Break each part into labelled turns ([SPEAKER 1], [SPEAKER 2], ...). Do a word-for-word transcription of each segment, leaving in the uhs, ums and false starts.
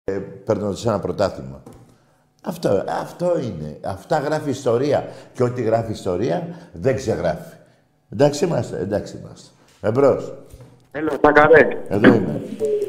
[SPEAKER 1] ε, παίρνοντας ένα πρωτάθλημα. Αυτό, αυτό είναι. Αυτά γράφει ιστορία. Και ό,τι γράφει ιστορία δεν ξεγράφει. Εντάξει είμαστε, εντάξει είμαστε. Εμπρός.
[SPEAKER 2] Έλα, Σακαρέ.
[SPEAKER 1] Εδώ είμαι.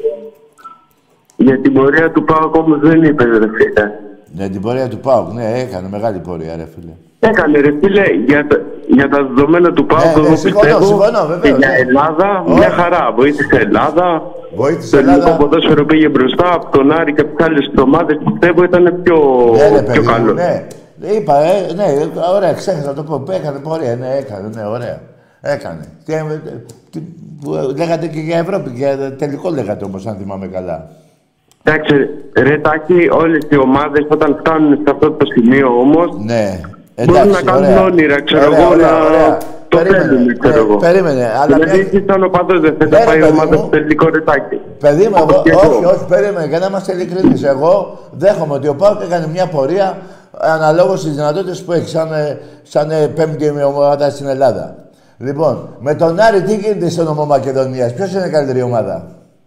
[SPEAKER 2] Για την πορεία του ΠΑΟΚ όμως δεν είπε, ρε φίλε.
[SPEAKER 1] Για την πορεία του ΠΑΟΚ, ναι, έκανε μεγάλη πορεία, ρε φίλε.
[SPEAKER 2] Έκανε, ρε φίλε, για τα, για τα δεδομένα του ΠΑΟΚ,
[SPEAKER 1] ναι,
[SPEAKER 2] εγώ
[SPEAKER 1] ναι, συμφωνώ,
[SPEAKER 2] πιστεύω,
[SPEAKER 1] συμφωνώ, βεβαίως,
[SPEAKER 2] για
[SPEAKER 1] ναι.
[SPEAKER 2] Ελλάδα,
[SPEAKER 1] Oh.
[SPEAKER 2] μια χαρά. Βοήθησε Ελλάδα.
[SPEAKER 1] Βοήθησε
[SPEAKER 2] Το ελληνικό
[SPEAKER 1] Ελλάδα.
[SPEAKER 2] ποδόσφαιρο πήγε μπροστά από τον Άρη και από τις άλλες ομάδες. Πιστεύω ήταν πιο,
[SPEAKER 1] Ναι, ρε,
[SPEAKER 2] πιο
[SPEAKER 1] παιδί,
[SPEAKER 2] καλό.
[SPEAKER 1] ναι. Είπα, ε, ναι, ωραία, ξέχασα να το πω. Έκανε πορεία, ναι, έκανε, ναι, ωραία. Έκανε. Και, ε, τι, που, λέγατε και για Ευρώπη, για τελικό λέγατε όμως, αν θυμάμαι καλά.
[SPEAKER 2] Εντάξει, ρε Τάκη, όλες οι ομάδες όταν φτάνουν σε αυτό το σημείο όμως,
[SPEAKER 1] Ναι,
[SPEAKER 2] μπορούν
[SPEAKER 1] εντάξει,
[SPEAKER 2] να κάνουν
[SPEAKER 1] ωραία.
[SPEAKER 2] όνειρα, ξέρω
[SPEAKER 1] Ωραία,
[SPEAKER 2] εγώ,
[SPEAKER 1] ωραία,
[SPEAKER 2] να
[SPEAKER 1] ωραία.
[SPEAKER 2] το
[SPEAKER 1] Περίμενε,
[SPEAKER 2] θέλουν, ξέρω
[SPEAKER 1] ε,
[SPEAKER 2] εγώ.
[SPEAKER 1] περίμενε, αλλά
[SPEAKER 2] Δηλαδή,
[SPEAKER 1] μια-
[SPEAKER 2] εσύ σαν οπαδός δεν θες
[SPEAKER 1] Ναι,
[SPEAKER 2] να πάει
[SPEAKER 1] ρε,
[SPEAKER 2] η
[SPEAKER 1] παιδί
[SPEAKER 2] ομάδα
[SPEAKER 1] μου.
[SPEAKER 2] στο τελικό, ρε Τάκη.
[SPEAKER 1] Παιδί μου, εγώ,
[SPEAKER 2] Και εγώ.
[SPEAKER 1] όχι, όχι, περίμενε, για να είμαστε ειλικρινείς. Εγώ δέχομαι ότι ο ΠΑΟΚ έκανε μια πορεία αναλόγως στις δυνατότητες που έχει, σαν, ε, σαν ε, πέμπτη ομάδα στην Ελλάδα. Λοιπόν, με τον Άρη τι γίνεται στο νομό Μακεδονίας, ποιος είναι η καλύτερη ομάδα.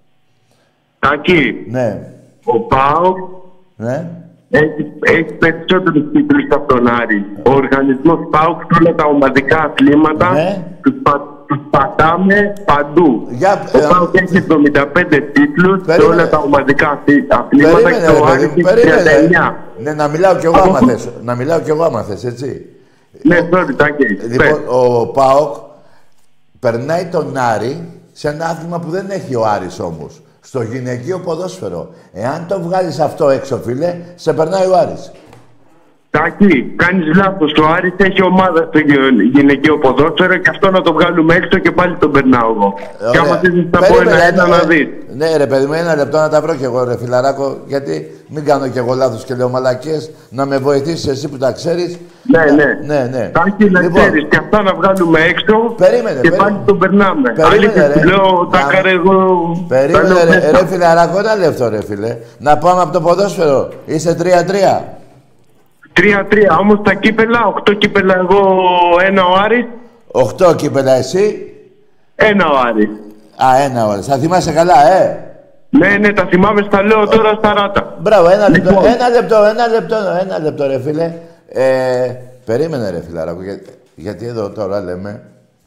[SPEAKER 2] Τάκη,
[SPEAKER 1] Ναι,
[SPEAKER 2] ο ΠΑΟΚ
[SPEAKER 1] ναι.
[SPEAKER 2] έχει, έχει περισσότερους τίτλους από τον Άρη. Ο οργανισμός ΠΑΟΚ σε όλα τα ομαδικά αθλήματα
[SPEAKER 1] Ναι.
[SPEAKER 2] τους, πα, τους πατάμε παντού.
[SPEAKER 1] Για,
[SPEAKER 2] Ο
[SPEAKER 1] ε,
[SPEAKER 2] ΠΑΟΚ έχει εβδομήντα πέντε τίτλους σε
[SPEAKER 1] Περίμενε.
[SPEAKER 2] όλα τα ομαδικά αθλη- αθλήματα
[SPEAKER 1] Περίμενε,
[SPEAKER 2] και
[SPEAKER 1] ρε
[SPEAKER 2] ο
[SPEAKER 1] παιδί
[SPEAKER 2] Άρης
[SPEAKER 1] μου,
[SPEAKER 2] έχει τριάντα
[SPEAKER 1] περίμενε.
[SPEAKER 2] εννιά.
[SPEAKER 1] Ναι, να μιλάω κι εγώ άμα θες. Να μιλάω κι εγώ άμα θες, έτσι.
[SPEAKER 2] Ναι, sorry, Τάκη.
[SPEAKER 1] Λοιπόν, ο ΠΑΟΚ περνάει τον Άρη σε ένα άθλημα που δεν έχει ο Άρης όμως. Στο γυναικείο ποδόσφαιρο. Εάν το βγάλεις αυτό έξω, φίλε, σε περνάει ο Άρης.
[SPEAKER 2] Τάκη, κάνεις λάθος. Ο Άρης έχει ομάδα στο γυ- γυναικείο ποδόσφαιρο και αυτό να το βγάλουμε έξω και πάλι τον περνάω εγώ. Και άμα θες να τα πω
[SPEAKER 1] Περίμενε,
[SPEAKER 2] ένα-ένα
[SPEAKER 1] ναι,
[SPEAKER 2] να δεις.
[SPEAKER 1] Ναι, ρε παιδί μου, ένα λεπτό να τα βρω κι εγώ, ρε φιλαράκο, γιατί μην κάνω κι εγώ λάθος και λέω μαλακίες, να με βοηθήσεις εσύ που τα ξέρεις.
[SPEAKER 2] Ναι,
[SPEAKER 1] Να-
[SPEAKER 2] ναι.
[SPEAKER 1] ναι, ναι.
[SPEAKER 2] Τάκη, να
[SPEAKER 1] Λοιπόν,
[SPEAKER 2] ξέρεις και αυτά να βγάλουμε έξω
[SPEAKER 1] Περίμενε,
[SPEAKER 2] και
[SPEAKER 1] περίμενε.
[SPEAKER 2] πάλι τον περνάμε.
[SPEAKER 1] Περίμενε,
[SPEAKER 2] Αλήθεια,
[SPEAKER 1] ρε.
[SPEAKER 2] σου λέω,
[SPEAKER 1] Να-
[SPEAKER 2] Τάκαρε, εγώ... τα
[SPEAKER 1] Περίμενε,
[SPEAKER 2] λέω
[SPEAKER 1] ρε,
[SPEAKER 2] μέσα.
[SPEAKER 1] ρε φιλαράκο, ένα λεπτό, ρε φίλε. Να πάμε από το ποδόσφαιρο. Είσαι τρία τρία.
[SPEAKER 2] Τρία-τρία, όμως τα κύπελα, οκτώ κύπελα εγώ, ένα ο Άρης,
[SPEAKER 1] Οχτώ κύπελα εσύ.
[SPEAKER 2] ένα ο Άρης.
[SPEAKER 1] Α, ένα ώρα. Θα θυμάσαι καλά, ε.
[SPEAKER 2] Ναι, ναι, τα θυμάμαι, στα λέω τώρα στα ράτα.
[SPEAKER 1] Μπράβο, ένα λεπτό,
[SPEAKER 2] Λοιπόν.
[SPEAKER 1] ένα λεπτό, ένα λεπτό, ένα λεπτό, ρε φίλε. Ε, περίμενε, ρε φιλαράκο, για, γιατί εδώ τώρα λέμε,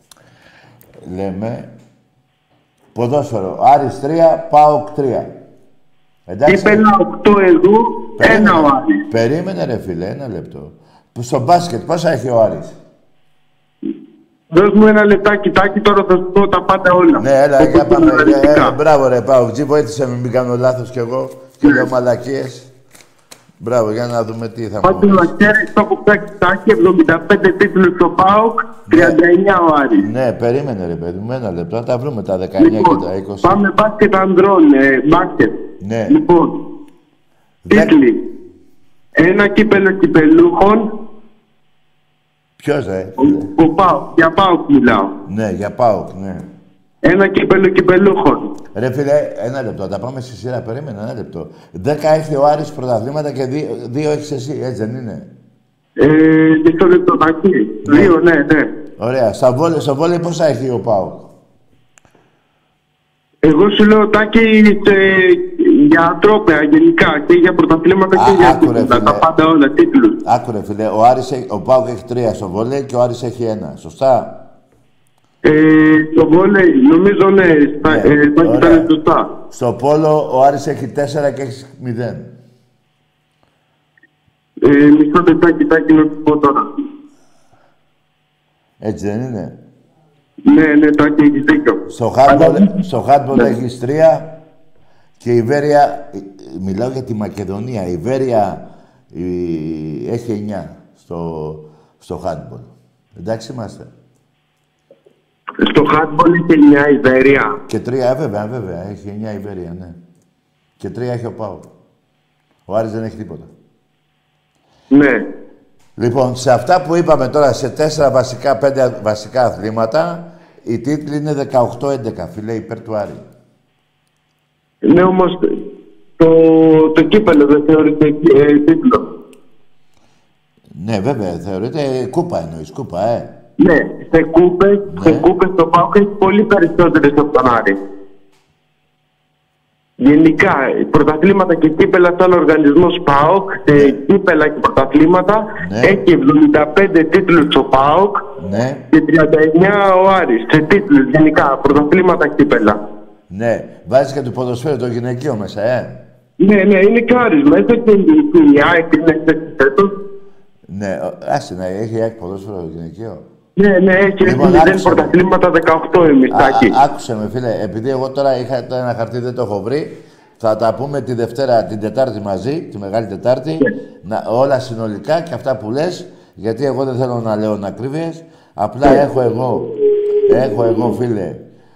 [SPEAKER 1] λέμε, ποδόσφαιρο, Άρης τρία, ΠΑΟΚ τρία. Εντάξει.
[SPEAKER 2] Κύπελα οκτώ εγώ, ένα ο Άρης.
[SPEAKER 1] Περίμενε, ρε φίλε, ένα λεπτό. Που στο μπάσκετ, πόσα έχει ο Άρης.
[SPEAKER 2] Δώσ' μου ένα λεπτάκι, Τάκη, τώρα θα σου πω τα πάντα όλα.
[SPEAKER 1] Ναι, έλα,
[SPEAKER 2] Όπως
[SPEAKER 1] για πάμε.
[SPEAKER 2] είναι αναλυτικά.
[SPEAKER 1] Ε, μπράβο, ρε Πάοκ. Τζι, βοήθησε με, μην κάνω λάθος κι εγώ. Και λέω μαλακίες. Μπράβο, για να δούμε τι θα
[SPEAKER 2] Πάντως
[SPEAKER 1] μου
[SPEAKER 2] να ξέρεις, το έχω ψάξει, Τάκη, εβδομήντα πέντε τίτλους στο ΠΑΟΚ, τριάντα εννιά ο Άρης.
[SPEAKER 1] Ναι, περίμενε, ρε παιδί μου, ένα λεπτό. Να τα βρούμε τα δεκαεννιά
[SPEAKER 2] Λοιπόν,
[SPEAKER 1] και τα είκοσι.
[SPEAKER 2] πάμε μπάσκετ ανδρών, ε, μπάσκετ.
[SPEAKER 1] Ναι.
[SPEAKER 2] Λοιπόν,
[SPEAKER 1] Δε-
[SPEAKER 2] τίτλοι. Ένα κύπελο κυπελούχων,
[SPEAKER 1] Ποιος, ρε.
[SPEAKER 2] ο, ο ΠΑΟΚ, για ΠΑΟΚ μιλάω.
[SPEAKER 1] Ναι, για Πάοκ, ναι.
[SPEAKER 2] Ένα κύπελο κυπελούχων.
[SPEAKER 1] Ρε φίλε, ένα λεπτό, να τα πάμε στη σειρά. Περίμενε, ένα λεπτό. Δέκα έχει ο Άρης πρωταθλήματα και δύο, δύο έχεις εσύ, έτσι δεν είναι.
[SPEAKER 2] Ε, μισό λεπτό, Τάκη.
[SPEAKER 1] Ναι.
[SPEAKER 2] Δύο, ναι, ναι.
[SPEAKER 1] Ωραία. Στα βόλε, στο βόλε πόσα έχει ο Πάοκ.
[SPEAKER 2] Εγώ σου λέω, Τάκη, σε, για τρόπαια γενικά και για πρωταθλήματα
[SPEAKER 1] Α,
[SPEAKER 2] και για
[SPEAKER 1] άκου, ρε,
[SPEAKER 2] τίτλα, τα
[SPEAKER 1] φίλε.
[SPEAKER 2] πάντα όλα, τίτλους.
[SPEAKER 1] Άκου ρε φίλε, ο, Άρης, έχει- ο Πάοκ έχει τρία στο βόλε και ο Άρης έχει ένα. Σωστά.
[SPEAKER 2] Ε, το βόλεϊ, νομίζω ναι, στα,
[SPEAKER 1] Ναι,
[SPEAKER 2] ε, Τάκη,
[SPEAKER 1] ωραία.
[SPEAKER 2] ήταν σωστά.
[SPEAKER 1] Στο πόλο ο Άρης έχει τέσσερα και έχει μηδέν.
[SPEAKER 2] Ε, μισό λεπτάκι, Τάκη, να σου πω τώρα.
[SPEAKER 1] Έτσι δεν είναι.
[SPEAKER 2] Ναι, ναι, Τάκη, έχεις δίκιο.
[SPEAKER 1] Στο hardball, στο hardball
[SPEAKER 2] Ναι.
[SPEAKER 1] έχεις τρία και η Βέρεια, ε, μιλάω για τη Μακεδονία, η Βέρεια η, έχει εννιά στο, στο hardball. Εντάξει είμαστε.
[SPEAKER 2] Στο handball είχε μια Ιβέρια.
[SPEAKER 1] Και τρία, ε, βέβαια, βέβαια, έχει εννιά η Βέρεια, ναι. Και τρία έχει ο Πάοκ. Ο Άρης δεν έχει τίποτα.
[SPEAKER 2] Ναι.
[SPEAKER 1] Λοιπόν, σε αυτά που είπαμε τώρα, σε τέσσερα βασικά, πέντε βασικά αθλήματα, η τίτλη είναι δεκαοκτώ έντεκα, φίλε, υπέρ του Άρη.
[SPEAKER 2] Ναι, όμως το, το κύπελο δεν θεωρείται ε, τίτλο.
[SPEAKER 1] Ναι, βέβαια, θεωρείται κούπα εννοείς, κούπα, ε.
[SPEAKER 2] Ναι, σε κούπες,
[SPEAKER 1] Ναι.
[SPEAKER 2] σε κούπες το ΠΑΟΚ έχει πολύ περισσότερες από τον Άρη. γενικά πρωταθλήματα και κύπελα σαν οργανισμός ΠΑΟΚ, σε κύπελα και πρωταθλήματα,
[SPEAKER 1] Ναι.
[SPEAKER 2] έχει εβδομήντα πέντε τίτλους ο ΠΑΟΚ
[SPEAKER 1] Ναι.
[SPEAKER 2] και τριάντα εννιά ο Άρης, σε τίτλους γενικά, πρωταθλήματα κύπελα.
[SPEAKER 1] Ναι. Βάζεις και το ποδοσφαίρο το γυναικείο μέσα, ε.
[SPEAKER 2] Ναι, ναι, είναι και ο Άρης μέσα και η ΑΕΚ είναι φέτος.
[SPEAKER 1] Ναι, ο- άσε να έχει η ΑΕΚ ποδόσφαιρο το γυναικείο.
[SPEAKER 2] Ναι, ναι, έχει
[SPEAKER 1] Λοιπόν,
[SPEAKER 2] μηδέν
[SPEAKER 1] άκουσα.
[SPEAKER 2] πρωταθλήματα δεκαοκτώ εμείς, Τάκη.
[SPEAKER 1] Α- Άκουσε με, φίλε, επειδή εγώ τώρα είχα το ένα χαρτί, δεν το έχω βρει. Θα τα πούμε τη Δευτέρα, την Τετάρτη μαζί, τη Μεγάλη Τετάρτη. Να, όλα συνολικά και αυτά που λες, γιατί εγώ δεν θέλω να λέω ανακρίβειες. Απλά έχω εγώ, έχω εγώ, φίλε,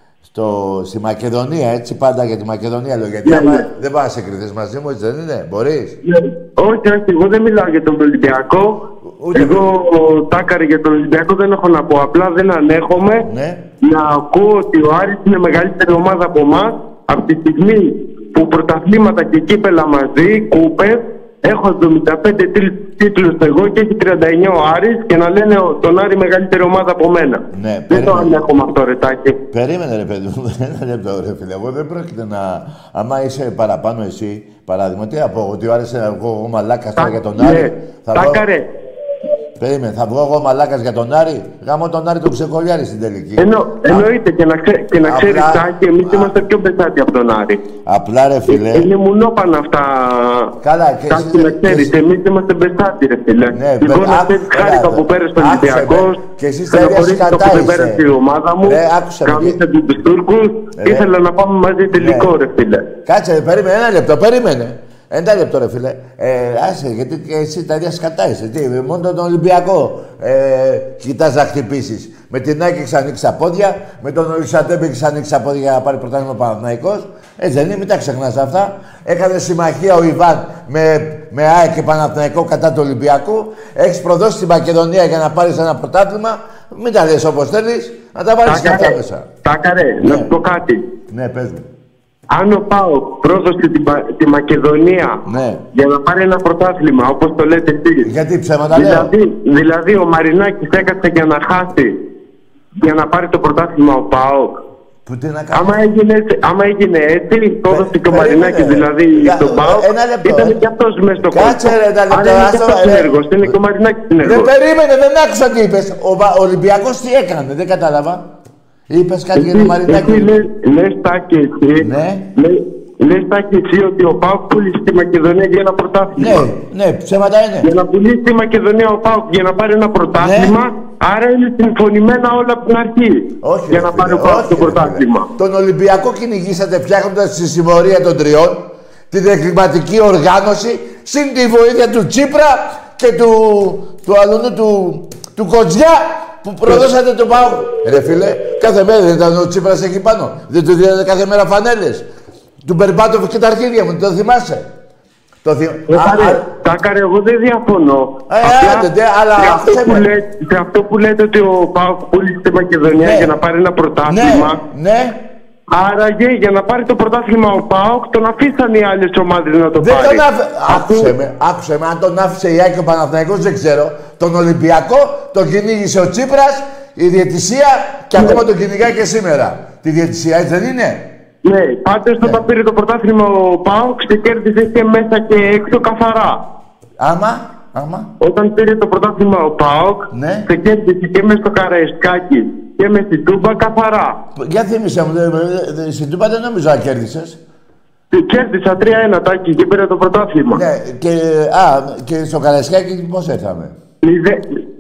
[SPEAKER 1] στο, στη Μακεδονία, έτσι πάντα για τη Μακεδονία λέω. Γιατί
[SPEAKER 2] Ναι,
[SPEAKER 1] άμα
[SPEAKER 2] ναι.
[SPEAKER 1] δεν πας να σε κρυθείς μαζί μου, έτσι δεν είναι, μπορείς.
[SPEAKER 2] Ναι. Όχι, όχι, εγώ δεν μιλάω για τον Ολυμπιακό.
[SPEAKER 1] Ούτε
[SPEAKER 2] Εγώ, Τάκαρη, για τον Ολυμπιακό δεν έχω να πω. Απλά δεν ανέχομαι
[SPEAKER 1] Ναι.
[SPEAKER 2] να ακούω ότι ο Άρης είναι μεγαλύτερη ομάδα από εμάς. Από τη στιγμή που πρωταθλήματα και κύπελα μαζί, κούπες, έχω εβδομήντα πέντε τίτλ- τίτλους εγώ και έχει τριάντα εννιά ο Άρης και να λένε ο- τον Άρη μεγαλύτερη ομάδα από μένα.
[SPEAKER 1] Ναι,
[SPEAKER 2] δεν το
[SPEAKER 1] περίμενε.
[SPEAKER 2] ανέχομαι αυτό, ρε Τάκη.
[SPEAKER 1] Περίμενε ρε παιδί μου, ένα λεπτό ρε φίλε. Εγώ δεν πρόκειται να... Άμα είσαι παραπάνω εσύ, παράδειγμα, τι να πω, ότι άρεσε εγώ, εγώ μαλάκας τώρα για τον
[SPEAKER 2] Ναι.
[SPEAKER 1] Άρη. Θα βγω...
[SPEAKER 2] Τάκαρε,
[SPEAKER 1] Περίμενε, θα βγω εγώ μαλάκας για τον Άρη. Γάμω τον Άρη τον ξεκολλιάρη στην τελική.
[SPEAKER 2] Εννο, εννοείται και να, ξέ, και να
[SPEAKER 1] Απλά-
[SPEAKER 2] ξέρεις, Τάκη, εμείς
[SPEAKER 1] Α-
[SPEAKER 2] είμαστε πιο μπεσάτοι από τον Άρη.
[SPEAKER 1] Απλά ρε φίλε.
[SPEAKER 2] Είναι μουνόπανα αυτά.
[SPEAKER 1] Καλά, και
[SPEAKER 2] Κάτι
[SPEAKER 1] εσύ-
[SPEAKER 2] να
[SPEAKER 1] και
[SPEAKER 2] ξέρεις,
[SPEAKER 1] εσύ-
[SPEAKER 2] εμείς είμαστε μπεστάτοι, ρε φίλε.
[SPEAKER 1] Ναι,
[SPEAKER 2] Λοιπόν,
[SPEAKER 1] μπε-
[SPEAKER 2] να
[SPEAKER 1] άκου-
[SPEAKER 2] ξέρεις,
[SPEAKER 1] έλα
[SPEAKER 2] χάρηκα
[SPEAKER 1] εδώ.
[SPEAKER 2] που πέρασε τον
[SPEAKER 1] Άκουσε με.
[SPEAKER 2] Ολυμπιακός.
[SPEAKER 1] Και εσείς τα ίδια
[SPEAKER 2] Στεναχωρήθηκα
[SPEAKER 1] σκατά
[SPEAKER 2] που δεν
[SPEAKER 1] είστε.
[SPEAKER 2] πέρασε η ομάδα μου.
[SPEAKER 1] Ρε, άκουσε με.
[SPEAKER 2] Καμίσα τους Τούρκους.
[SPEAKER 1] Ρε.
[SPEAKER 2] Ήθελα να πάμε μαζί τελικό,
[SPEAKER 1] Ναι.
[SPEAKER 2] ρε φίλε.
[SPEAKER 1] Κάτσε, περίμενε, ένα λεπτό, περίμενε. Ένα λεπτό, ρε φίλε. Ε, άσε, γιατί και εσύ τα ίδια σκατά είσαι. Τι, μόνο τον Ολυμπιακό ε, κοιτάς να χτυπήσεις. Με την Άκη έχεις ανοίξει τα πόδια, με τον Ολυσαντέμπη έχεις ανοίξει τα πόδια για να πάρει πρωτάθλημα ο Παναθηναϊκός. Έτσι δεν είναι, μην τα ξεχνάς αυτά. Έκανε συμμαχία ο Ιβάν με, με ΑΕΚ και Παναθηναϊκό κατά του Ολυμπιακού. Έχεις προδώσει τη Μακεδονία για να πάρεις ένα πρωτάθλημα. Μην τα λες όπως θέλεις, να τα βάλεις και αυτά
[SPEAKER 2] Τάκαρε,
[SPEAKER 1] μέσα.
[SPEAKER 2] Τάκαρε,
[SPEAKER 1] Ναι.
[SPEAKER 2] να σου πω κάτι.
[SPEAKER 1] Ναι, πες μου.
[SPEAKER 2] Αν ο ΠΑΟΚ πρόδωσε τη, Πα- τη Μακεδονία
[SPEAKER 1] Ναι.
[SPEAKER 2] για να πάρει ένα πρωτάθλημα, όπως το λέτε εσείς.
[SPEAKER 1] Γιατί ψέματα λέω.
[SPEAKER 2] Δηλαδή, δηλαδή ο Μαρινάκης έκατσε για να χάσει, για να πάρει το πρωτάθλημα ο ΠΑΟΚ.
[SPEAKER 1] Που τι να κάνω.
[SPEAKER 2] Άμα έγινε, έτσι- άμα έγινε έτσι, το έδωσε και ο
[SPEAKER 1] περίμενε,
[SPEAKER 2] Μαρινάκης
[SPEAKER 1] ρε.
[SPEAKER 2] δηλαδή
[SPEAKER 1] Για-
[SPEAKER 2] στον ΠΑΟΚ,
[SPEAKER 1] ένα λεπτό,
[SPEAKER 2] ήταν
[SPEAKER 1] ε.
[SPEAKER 2] και αυτός μέσα στο
[SPEAKER 1] Κάτσε, ρε, ένα λεπτό,
[SPEAKER 2] Άρα είναι και
[SPEAKER 1] άστο,
[SPEAKER 2] αυτός
[SPEAKER 1] ρε.
[SPEAKER 2] συνέργος, είναι και ο Μαρινάκης
[SPEAKER 1] Δεν
[SPEAKER 2] συνέργος.
[SPEAKER 1] περίμενε, δεν άκουσα τι είπες. Ο, Βα- ο Ολυμπιακός τι έκανε, δεν κατάλαβα. Είπες κάτι για τον Μαρινάκη.
[SPEAKER 2] Εσύ λες, λες Τάκη εσύ,
[SPEAKER 1] Ναι.
[SPEAKER 2] λες- λες Τάκη εσύ ότι ο ΠΑΟΚ πούλησε τη Μακεδονία για ένα πρωτάθλημα.
[SPEAKER 1] Ναι, ναι, ψέματα είναι.
[SPEAKER 2] Για να πουλήσει τη Μακεδονία ο ΠΑΟΚ για να πάρει ένα πρωτάθλημα, άρα είναι συμφωνημένα όλα από την αρχή.
[SPEAKER 1] Όχι,
[SPEAKER 2] για
[SPEAKER 1] ρε
[SPEAKER 2] να
[SPEAKER 1] φίλε,
[SPEAKER 2] πάρει ο ΠΑΟΚ
[SPEAKER 1] όχι,
[SPEAKER 2] το
[SPEAKER 1] ρε φίλε.
[SPEAKER 2] πρωτάθλημα.
[SPEAKER 1] Τον Ολυμπιακό κυνηγήσατε φτιάχνοντας τη συμμορία των τριών, την εγκληματική οργάνωση, συν τη βοήθεια του Τσίπρα και του, του αλουνού του, του Κοτζιά που προδώσατε τον ΠΑΟΚ. Ρε φίλε, κάθε μέρα δεν ήταν ο Τσίπρας εκεί πάνω. Δεν του δίνατε κάθε μέρα φανέλες. Του Μπερμπάτοφ και τα αρχίδια μου, το θυμάσαι. Το θυ...
[SPEAKER 2] Ε,
[SPEAKER 1] Α,
[SPEAKER 2] πάρε,
[SPEAKER 1] α,
[SPEAKER 2] Τάκαρε, εγώ δεν διαφωνώ.
[SPEAKER 1] Ε,
[SPEAKER 2] Απλά,
[SPEAKER 1] άντε, ντε, αλλά
[SPEAKER 2] σε, αυτό
[SPEAKER 1] άκουσε
[SPEAKER 2] που
[SPEAKER 1] με.
[SPEAKER 2] λέτε, σε αυτό που λέτε ότι ο ΠΑΟΚ πούλησε τη Μακεδονία
[SPEAKER 1] Ναι.
[SPEAKER 2] για να πάρει ένα πρωτάθλημα,
[SPEAKER 1] ναι, ναι.
[SPEAKER 2] άραγε για να πάρει το πρωτάθλημα ο ΠΑΟΚ, τον αφήσαν οι άλλες ομάδες να το
[SPEAKER 1] Δεν
[SPEAKER 2] πάρει.
[SPEAKER 1] τον άφησε. Άκουσε με, άκουσε με. Αν τον άφησε η ΑΕΚ και ο Παναθηναϊκός δεν ξέρω. Τον Ολυμπιακό τον κυνήγησε ο Τσίπρας, η διαιτησία και
[SPEAKER 2] Ναι.
[SPEAKER 1] ακόμα τον κυνηγάει και σήμερα. Τη διαιτησία έτσι δεν είναι.
[SPEAKER 2] Ναι, πάντως όταν πήρε το πρωτάθλημα ο ΠΑΟΚ, σε κέρδισε και μέσα και έξω καθαρά.
[SPEAKER 1] Άμα, άμα.
[SPEAKER 2] Όταν πήρε το πρωτάθλημα ο ΠΑΟΚ,
[SPEAKER 1] Ναι.
[SPEAKER 2] σε κέρδισε και μέσα στο Καραϊσκάκι και με στην Τούμπα καθαρά.
[SPEAKER 1] Για θύμισε μου, δε- δε- δε- στην Τούπα δεν νομίζω να κέρδισες.
[SPEAKER 2] Και κέρδισα τρία ένα Τάκη και πήρε το πρωτάθλημα.
[SPEAKER 1] Ναι, και, α, και στο Καραϊσκάκι πώς έρθαμε.
[SPEAKER 2] Μηδέ...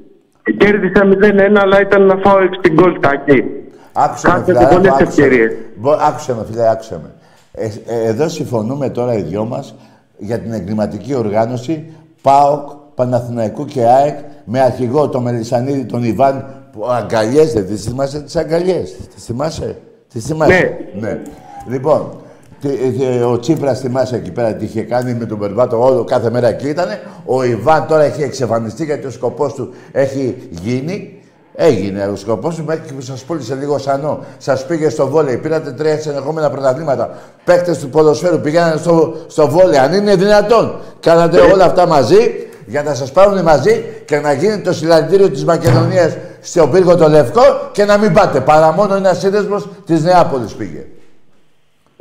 [SPEAKER 2] Κέρδισα μηδέν ένα, αλλά ήταν να φάω έξι γκολ Τάκη.
[SPEAKER 1] Άκουσε με,
[SPEAKER 2] Κάτσατε
[SPEAKER 1] φιλαράκο,
[SPEAKER 2] πολλές
[SPEAKER 1] άκουσε με.
[SPEAKER 2] ευκαιρίες.
[SPEAKER 1] Μπο- Άκουσε με, φίλε, άκουσε με. Ε, ε, εδώ συμφωνούμε τώρα οι δυο μας για την εγκληματική οργάνωση ΠΑΟΚ, Παναθηναϊκού και ΑΕΚ με αρχηγό τον Μελισσανίδη, τον Ιβάν, που αγκαλιές, δεν τις θυμάσαι τις αγκαλιές. Τις θυμάσαι. Τις θυμάσαι. Ναι. Λοιπόν, τι- τι- ο Τσίπρας θυμάσαι εκεί πέρα τι είχε κάνει με τον Περβάτο, όλο κάθε μέρα εκεί ήτανε. Ο Ιβάν τώρα έχει εξαφανιστεί γιατί ο σκοπός του έχει γίνει. Έγινε ο σκοπός του, μέχρι που σας πούλησε λίγο σανό. Σας πήγε στο βόλεϊ, πήρατε τρία συνεχόμενα πρωταθλήματα. Παίκτες του ποδοσφαίρου πήγαιναν στο, στο βόλεϊ. Αν είναι δυνατόν, κάνατε όλα αυτά μαζί για να σας πάρουν μαζί και να γίνει το συλλαλητήριο της Μακεδονίας στον πύργο το Λευκό και να μην πάτε. Παρά μόνο ένας σύνδεσμος της Νεάπολης πήγε.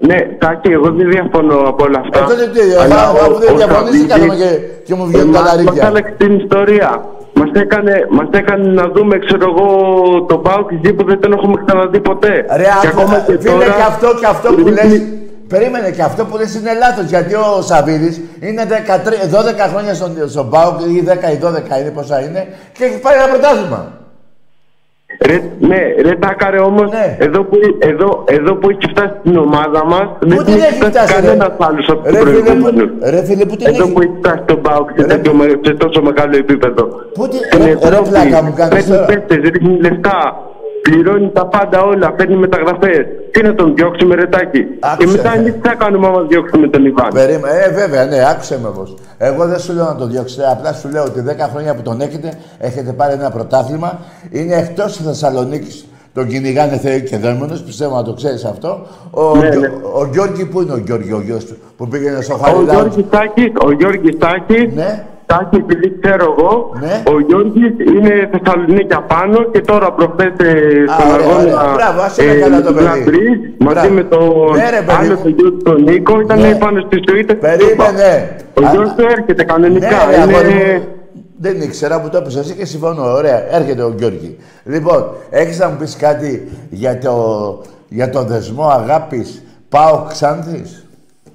[SPEAKER 2] Ναι, Τάκη, εγώ δεν διαφωνώ από όλα αυτά.
[SPEAKER 1] Εγώ δεν διαφωνείς, τι κάνουμε και μου βγαίνουν τα λαρίκια.
[SPEAKER 2] Μας άλλαξε την ιστορία. Μας έκανε, μας έκανε να δούμε, ξέρω εγώ, τον ΠΑΟΚ εκεί που δεν τον έχουμε ξαναδεί ποτέ.
[SPEAKER 1] Ρε, και ακόμα και φίλε, τώρα... και αυτό, και αυτό που λες, περίμενε, και αυτό που λες είναι λάθος, γιατί ο Σαββίδης είναι δώδεκα χρόνια στον, στον ΠΑΟΚ, ή δέκα ή δώδεκα είναι, πόσα είναι, και έχει πάρει ένα πρωτάθλημα.
[SPEAKER 2] Ρε, ναι, ρε Τάκαρε, όμως, ναι. εδώ, που, εδώ, εδώ που έχει φτάσει στην ομάδα μας,
[SPEAKER 1] δεν έχει φτάσει
[SPEAKER 2] κανένας άλλος από τους προηγούμενους.
[SPEAKER 1] Ρε φίλε, πού την
[SPEAKER 2] εδώ
[SPEAKER 1] έχει...
[SPEAKER 2] που έχει φτάσει τον ΠΑΟΚ σε, σε τόσο μεγάλο επίπεδο.
[SPEAKER 1] Πού την... Ρε, ρε πλάκα μου κάνεις τώρα.
[SPEAKER 2] Παίρνει παίκτες, ρίχνει λεφτά, πληρώνει τα πάντα όλα, παίρνει μεταγραφές. Τι να τον διώξουμε, ρε Τάκη. Και μετά εμείς τι θα κάνουμε άμα διώξουμε τον Ιβάν.
[SPEAKER 1] Περίμενε, ε, βέβαια, ναι, άκουσε με όμως. Εγώ δεν σου λέω να τον διώξετε, απλά σου λέω ότι δέκα χρόνια που τον έχετε, έχετε πάρει ένα πρωτάθλημα, είναι εκτός της Θεσσαλονίκης. Τον κυνηγάνε Θεοί και δαίμονες, πιστεύω να το ξέρεις αυτό. Ο,
[SPEAKER 2] ναι, ναι.
[SPEAKER 1] ο, ο Γιώργη, πού είναι ο Γιώργη, ο γιος του, που πήγαινε στο Χαριλάου.
[SPEAKER 2] Ο Γιώργης Τάκης, ο Γιώργης Τάκης,
[SPEAKER 1] ναι.
[SPEAKER 2] Τάκη, επειδή ξέρω εγώ,
[SPEAKER 1] ναι.
[SPEAKER 2] ο Γιώργης είναι Θεσσαλονίκη απάνω και τώρα προχθές στον αγώνα Λαμπρής, μαζί με τον
[SPEAKER 1] ναι,
[SPEAKER 2] άλλο τον γιο του τον Νίκο, ήταν ναι. πάνω στη σουίτα.
[SPEAKER 1] Περίμενε.
[SPEAKER 2] Ο γιος του έρχεται κανονικά.
[SPEAKER 1] Ναι, είναι... Δεν ήξερα που το έπαιζε εσύ και συμφωνώ. Ωραία, έρχεται ο Γιώργη. Λοιπόν, έχεις να μου πεις κάτι για το, για το δεσμό αγάπης ΠΑΟΚ Ξάνθης.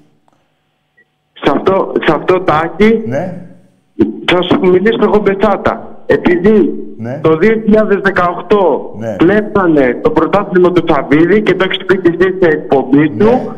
[SPEAKER 2] Σε αυτό, σε αυτό Τάκη,
[SPEAKER 1] ναι.
[SPEAKER 2] θα σου μιλήσω εγώ Μπετσάτα. Επειδή
[SPEAKER 1] ναι.
[SPEAKER 2] το δύο χιλιάδες δεκαοκτώ
[SPEAKER 1] ναι.
[SPEAKER 2] κλέψανε το πρωτάθλημα του Σαββίδη και το έχεις πει και εσύ σε εκπομπή
[SPEAKER 1] ναι.
[SPEAKER 2] του,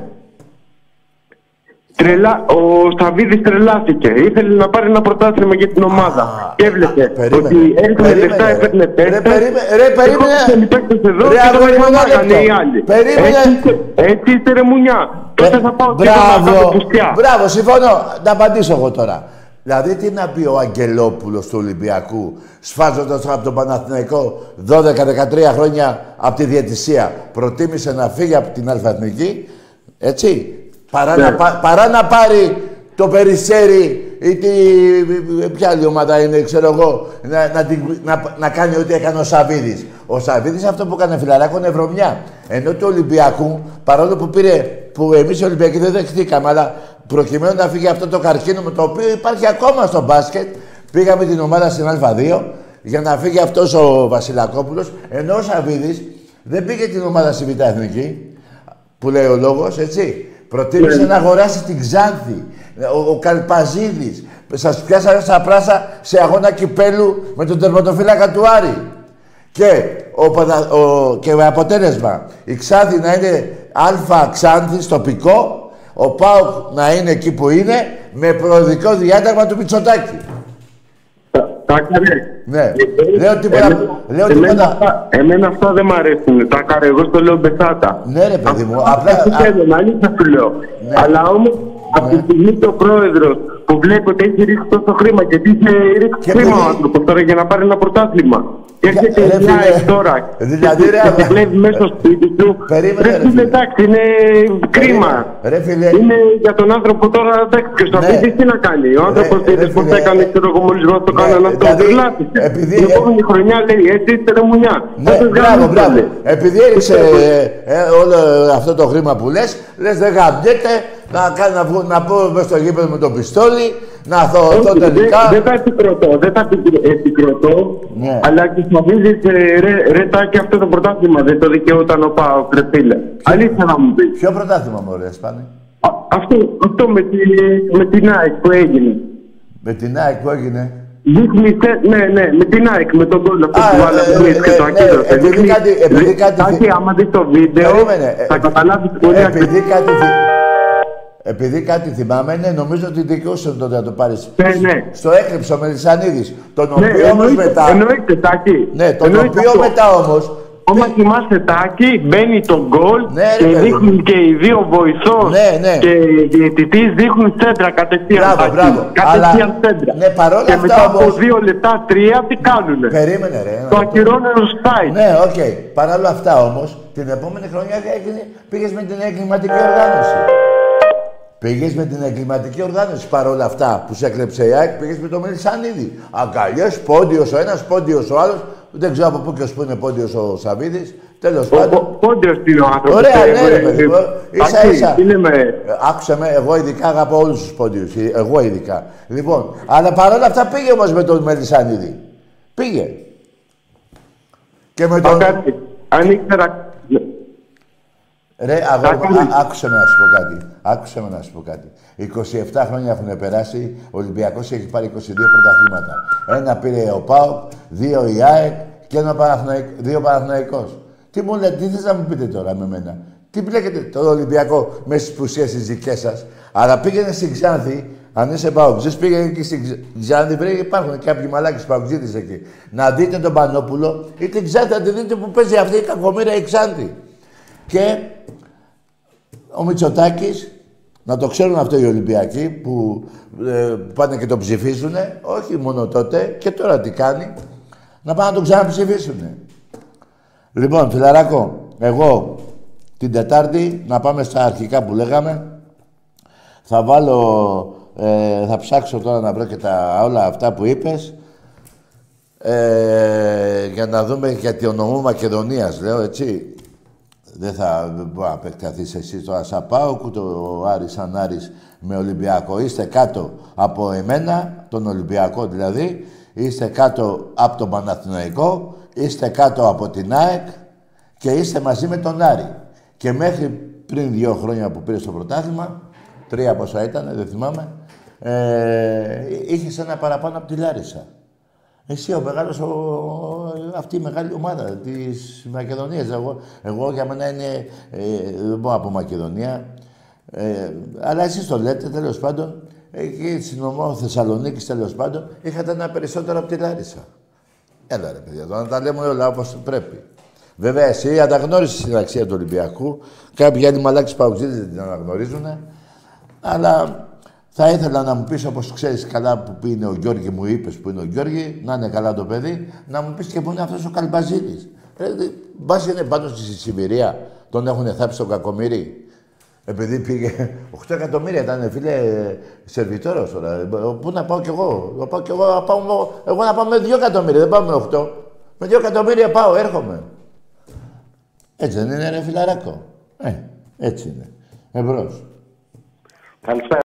[SPEAKER 2] Τρελά, ο Σαββίδης τρελάθηκε. Ήθελε να πάρει ένα πρωτάθλημα για την ομάδα. Α, και έβλεπε
[SPEAKER 1] α,
[SPEAKER 2] ότι έριχνε λεφτά, έπαιρνε παίκτες.
[SPEAKER 1] Ρε, περίμενε. Ρε, περίμενε.
[SPEAKER 2] Εδώ και το βαριονάγανε οι άλλοι. Έτσι, έτσι είστε ρε μουνιά. Τότε θα πάω και το κάτω πουστιά.
[SPEAKER 1] Μπράβο, συμφωνώ. Να απαντήσω εγώ τώρα. Δηλαδή, τι να πει ο Αγγελόπουλος του Ολυμπιακού, σφάζοντας από τον Παναθηναϊκό δώδεκα δεκατρία χρόνια από τη διαιτησία, προτίμησε να φύγει από την Αλφα-Εθνική, έτσι. Παρά, ναι. να, παρά να πάρει το Περιστέρι ή τη, ποια άλλη ομάδα είναι, ξέρω εγώ, να, να, να, να κάνει ό,τι έκανε ο Σαββίδης. Ο Σαββίδης αυτό που έκανε φιλαράκο είναι βρωμιά. Ενώ του Ολυμπιακού, παρόλο που πήρε, που εμείς οι Ολυμπιακοί δεν δεχτήκαμε, αλλά προκειμένου να φύγει αυτό το καρκίνο με το οποίο υπάρχει ακόμα στο μπάσκετ, πήγαμε την ομάδα στην Α2 για να φύγει αυτός ο Βασιλακόπουλος, ενώ ο Σαββίδης δεν πήγε την ομάδα στη Β' Εθνική, που λέει ο λόγος, έτσι. Προτίμησε yeah. να αγοράσει την Ξάνθη, ο, ο Καλπαζίδης. Σας πιάσανε στα πράσα σε αγώνα κυπέλου με τον τερματοφύλακα του Άρη. Και, ο, ο, και με αποτέλεσμα η Ξάνθη να είναι αλφα Ξάνθης τοπικό, ο ΠΑΟΚ να είναι εκεί που είναι, με προοδικό διάταγμα του Μητσοτάκη.
[SPEAKER 2] Τάκαρε.
[SPEAKER 1] Ναι. Λέω τίποτα. Λέω τίποτα.
[SPEAKER 2] Εμένα αυτά δεν μ' αρέσουν. Τάκαρε, εγώ στο λέω Μπεσάτα.
[SPEAKER 1] Ναι, ρε παιδί μου. Απλά.
[SPEAKER 2] Δεν αλήθεια σου λέω. Αλλά όμως από τη στιγμή το πρόεδρος που βλέπει ότι έχει ρίξει τόσο χρήμα και τι είχε ρίξει χρήμα ο άνθρωπος τώρα για να πάρει ένα πρωτάθλημα. Και έρχεται η Νάικ τώρα.
[SPEAKER 1] Δηλαδή, ρε.
[SPEAKER 2] Και βλέπει μέσα στο σπίτι του.
[SPEAKER 1] Περίμενε.
[SPEAKER 2] Εντάξει, είναι κρίμα. Είναι για τον άνθρωπο τώρα. Εντάξει, και στο σπίτι τι να κάνει. Ο άνθρωπος πώς θα έκανε, ξέρω εγώ, μόλις μας το κάνανε αυτό. Τρελάθηκε. Την επόμενη χρονιά λέει έτσι, είστε ρε μουνιά.
[SPEAKER 1] Μπράβο, μπράβο. Επειδή έριξε όλο αυτό το χρήμα που λες, λες δεν γαμπιέται. Να, κάνει, να, βγω, να πω μες στο γήπεδο με το πιστόλι, να θωωθώ τελικά.
[SPEAKER 2] Δεν θα επικροτώ, δεν θα επικροτώ, ναι. Αλλά και στο βίζεις ρε, ρε Τάκη αυτό το πρωτάθλημα δεν το δικαιούταν ο ΠΑΟΚ, ρε φίλε. Αλήθεια να μου πεις.
[SPEAKER 1] Ποιο πρωτάθλημα μου ωραίες πάνε.
[SPEAKER 2] Α, αυτό, αυτό με, τη, με την ΑΕΚ που έγινε.
[SPEAKER 1] Με την ΑΕΚ που έγινε.
[SPEAKER 2] Δείχνει, ναι, ναι, με την ΑΕΚ, με τον κόλλο αυτό που βάλαμε και το ακύρωσε.
[SPEAKER 1] Επειδή κάτι, επειδή κάτι...
[SPEAKER 2] Τάκη, άμα δεις το βίντεο, θα καταλάβεις πολύ
[SPEAKER 1] επειδή κάτι... Επειδή κάτι θυμάμαι, ναι, νομίζω ότι δικαιούσε τότε να το πάρεις.
[SPEAKER 2] Ναι, ναι.
[SPEAKER 1] Στο έκλειψε ο Μελισσανίδης. Τον οποίο
[SPEAKER 2] ναι,
[SPEAKER 1] όμως μετά.
[SPEAKER 2] Εννοείται, Τάκη.
[SPEAKER 1] Ναι, τον εννοείται οποίο αυτό. Μετά όμως.
[SPEAKER 2] Όμως ναι. Θυμάστε, Τάκη, μπαίνει τον γκολ
[SPEAKER 1] ναι,
[SPEAKER 2] και
[SPEAKER 1] ρε,
[SPEAKER 2] δείχνουν και οι δύο βοηθός
[SPEAKER 1] ναι, ναι.
[SPEAKER 2] και οι διαιτητής δείχνουν σέντρα κατευθείαν.
[SPEAKER 1] Μπράβο, μπράβο.
[SPEAKER 2] Κατευθείαν σέντρα.
[SPEAKER 1] Ναι, παρόλα
[SPEAKER 2] και
[SPEAKER 1] αυτά
[SPEAKER 2] μετά
[SPEAKER 1] όμως...
[SPEAKER 2] από δύο λεπτά, τρία, τι κάνουνε.
[SPEAKER 1] Περίμενε, ρε.
[SPEAKER 2] Το ακυρώνουν ως site.
[SPEAKER 1] Ναι, οκ. Okay. Παρόλα αυτά όμως, την επόμενη χρονιά πήγες με την εγκληματική οργάνωση. Πήγες με την εγκληματική οργάνωση παρόλα αυτά που σε έκλεψε η ΑΕΚ, πήγες με το Μελισσανίδη. Αγκαλιές, πόντιος ο ένας, πόντιος ο άλλος. Δεν ξέρω από πού και ως πού είναι πόντιος ο Σαββίδης. Τέλος πάντων.
[SPEAKER 2] Πόντιος είναι ο άνθρωπος.
[SPEAKER 1] Ωραία, ναι, ρε παιδί μου. Ίσα ίσα.
[SPEAKER 2] Με...
[SPEAKER 1] Άκουσα με, εγώ ειδικά αγαπώ όλους τους πόντιους. Εγώ ειδικά. Λοιπόν, αλλά παρόλα αυτά πήγε όμως με τον Μελισσανίδη. Πήγε. Και με τον...
[SPEAKER 2] Κάτι. Αν ήξερα...
[SPEAKER 1] Ρε, αγώ, άκουσε με να σου πω κάτι. Άκουσε με να σου πω κάτι. είκοσι επτά χρόνια έχουν περάσει. Ο Ολυμπιακός έχει πάρει είκοσι δύο πρωταθλήματα. Ένα πήρε ο ΠΑΟΚ, δύο η ΑΕΚ και ένα Παναθηναϊκ, δύο Παναθηναϊκός. Τι μου λέτε, τι θες να μου πείτε τώρα με μένα. Τι μπλέκετε τον Ολυμπιακό μέσα στις πουσίες τις δικές σας. Αλλά πήγαινε στην Ξάνθη, αν είσαι Παοκτζής, πήγαινε και στην Ξάνθη. Βρε, υπάρχουν κάποιοι μαλάκες Παοκτζίδες εκεί. Να δείτε τον Πανόπουλο ή την Ξάνθη, να τη δείτε που παίζει αυτή η κακομοίρα η Ξάνθη. Και ο Μητσοτάκης, να το ξέρουν αυτό οι Ολυμπιακοί που ε, πάνε και τον ψηφίζουν, όχι μόνο τότε και τώρα τι κάνει, να πάνε να τον ξαναψηφίσουν. Λοιπόν, φιλαράκο, εγώ την Τετάρτη να πάμε στα αρχικά που λέγαμε. Θα βάλω, ε, θα ψάξω τώρα να βρω και τα, όλα αυτά που είπες. Ε, για να δούμε για το νομό Μακεδονίας, λέω, έτσι. Δεν θα μπορεί να επεκταθείς εσύ τώρα σαν ΠΑΟΚ, ούτε ο Άρης σαν Άρης με Ολυμπιακό. Είστε κάτω από εμένα, τον Ολυμπιακό δηλαδή. Είστε κάτω από τον Παναθηναϊκό. Είστε κάτω από την ΑΕΚ και είστε μαζί με τον Άρη. Και μέχρι πριν δύο χρόνια που πήρε το πρωτάθλημα, τρία πόσα ήταν, δεν θυμάμαι, ε, είχες ένα παραπάνω από τη Λάρισα. Εσύ ο μεγάλος, ο, αυτή η μεγάλη ομάδα της Μακεδονίας. Εγώ, εγώ για μένα είναι, ε, δεν μπορώ από Μακεδονία, ε, αλλά εσείς το λέτε, τέλος πάντων, εκεί στην ομό Θεσσαλονίκης, τέλος πάντων, είχατε ένα περισσότερο από τη Λάρισα. Έλα ρε παιδιά, τώρα να τα λέμε όλα όπως πρέπει. Βέβαια, εσύ αναγνώρισες την αξία του Ολυμπιακού. Κάποιοι άλλοι μαλάκες Παουτζίδες δεν την αναγνωρίζουν. Αλλά θα ήθελα να μου πεις, όπως ξέρεις καλά που είναι ο Γιώργη, μου είπες που είναι ο Γιώργη, να είναι καλά το παιδί, να μου πεις και που είναι αυτός ο Καλμπαζίδης. Μπας είναι πάνω στη Σιβηρία, τον έχουν θάψει στον Κακομοίρη. Επειδή πήγε οκτώ εκατομμύρια ήταν, φίλε, σερβιτόρος τώρα. Πού να πάω κι εγώ. Να πάω κι εγώ, να πάω, εγώ να πάω με δύο εκατομμύρια, δεν πάω με οκτώ. Με δύο εκατομμύρια πάω, έρχομαι. Έτσι δεν είναι, ρε φιλαράκο. Ε, έτσι είναι. Εμπρός.
[SPEAKER 2] Καλησπέρα.